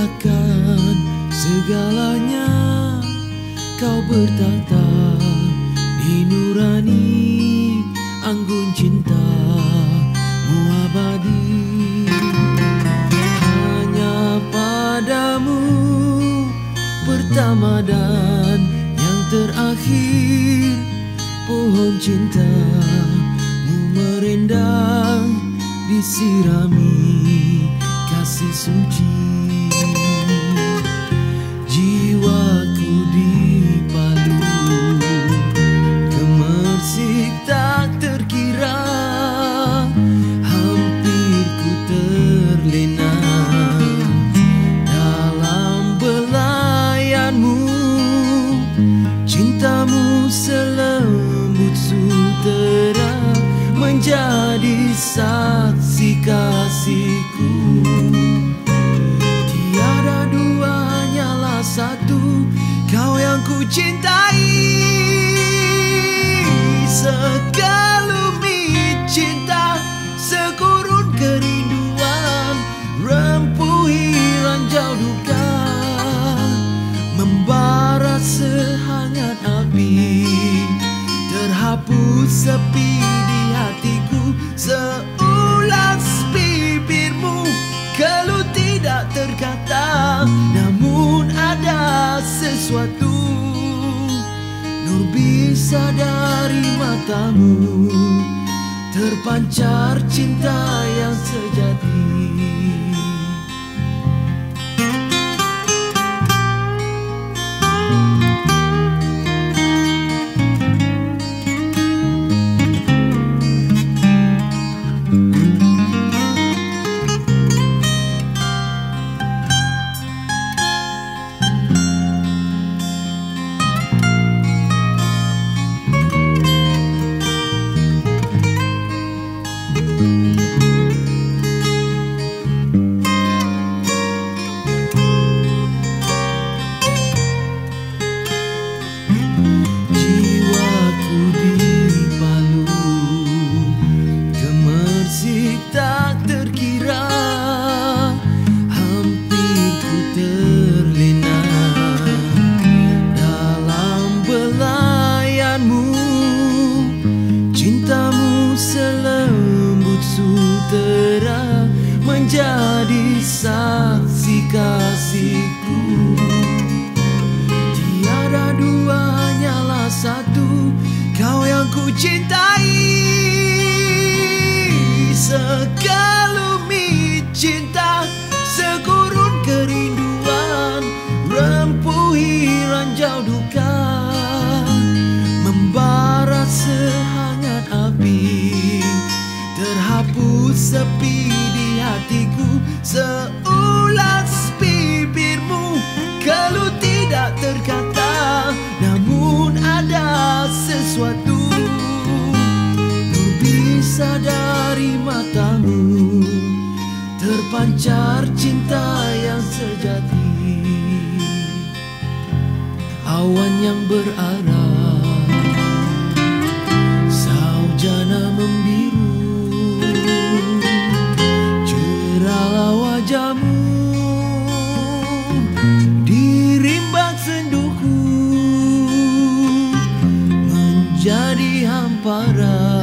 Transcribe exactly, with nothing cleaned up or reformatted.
merelakan segalanya, kau bertata di nurani anggun cintamu abadi. Hanya padamu pertama dan yang terakhir, pohon cintamu merendang disirami kasih suci. Jiwaku dipalu gemersik tak terkira, hampir ku terlena dalam belayanmu. Cintamu selembut sutera menjadi saksi kasihku. Tiada dua, hanyalah satu, kau yang ku cintai. Sekelumit cinta, sekurun kerinduan, rempuhi ranjau duka, membara sehangat api, terhapus sepi di hatiku. Seulas bibirmu keluh tidak terkata, namun ada sesuatu nur bisa dari matamu, terpancar cinta yang sejati. Jiwaku dipalu gemersik tak terkira, hampir ku terlena dalam belayanmu. Cintamu selembut sutera menjadi saksi kasihku. Tiada dua, hanyalah satu, kau yang ku cintai. Sekelumit cinta, sekurun kerinduan, rempuhi ranjau duka, membara sehangat api, terhapus sepi di hatiku. Seulas bibirmu keluh tidak terkata, namun ada sesuatu nur bisa dari matamu, terpancar cinta yang sejati. Awan yang berarah, saujana membiru, cerahlah wajahmu dirimbang senduku, menjadi hampara